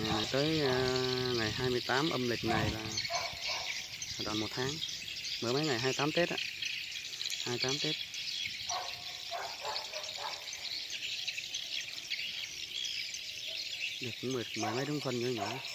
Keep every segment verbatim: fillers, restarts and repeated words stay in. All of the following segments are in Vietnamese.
ngày tới uh, ngày hai mươi tám âm lịch này là đoạn một tháng, bữa mấy ngày hai mươi tám Tết á, hai mươi tám Tết. Được cũng mười, mười mấy đống phân nhỏ nhỏ.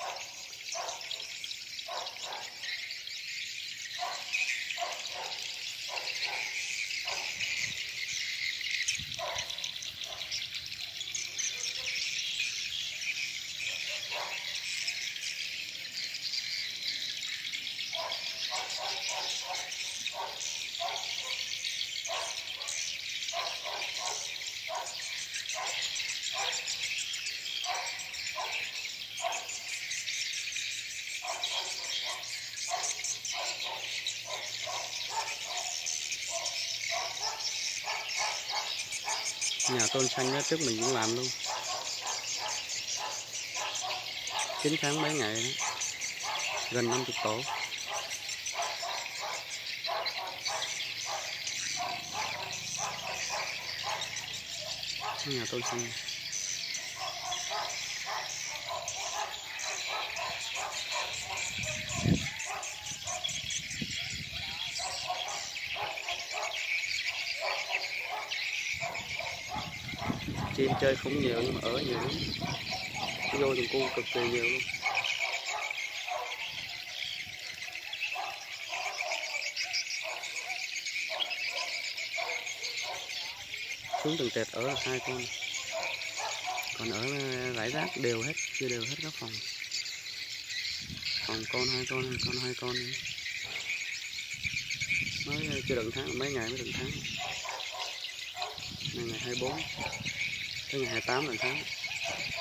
Nhà tôn xanh đó, trước mình cũng làm luôn, chín tháng mấy ngày đó, gần năm mươi tổ. Nhà tôn xanh chim chơi cũng nhiều nhưng mà ở nhiều lắm, vô từng cu cực kỳ nhiều luôn. Xuống từng tệp ở là hai con, còn ở rải rác đều hết, chưa đều hết các phòng. Phòng con hai con, hai con hai con nữa. Mới chưa đựng tháng, mấy ngày mới đựng tháng. Nay ngày hai mươi bốn, tới ngày hai mươi tám là tháng.